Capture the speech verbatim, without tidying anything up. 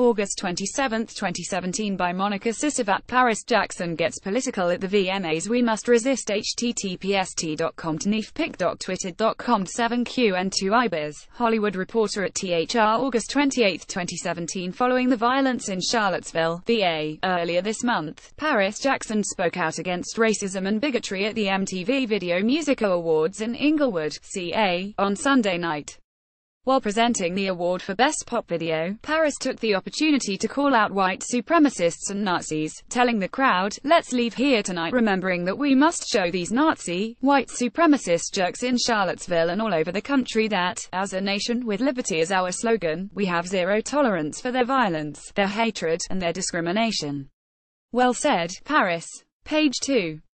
August twenty-seventh, twenty seventeen by Monica Sisovat. Paris Jackson gets political at the V M As. We must resist. H T T P S T dot com to nefpic dot twitter dot com seven Q and two iBiz. Hollywood Reporter at T H R August twenty-eighth, twenty seventeen. Following the violence in Charlottesville, V A, earlier this month, Paris Jackson spoke out against racism and bigotry at the M T V Video Music Awards in Inglewood, C A, on Sunday night. While presenting the award for Best Pop Video, Paris took the opportunity to call out white supremacists and Nazis, telling the crowd, "Let's leave here tonight remembering that we must show these Nazi, white supremacist jerks in Charlottesville and all over the country that, as a nation with liberty as our slogan, we have zero tolerance for their violence, their hatred, and their discrimination." Well said, Paris. Page two.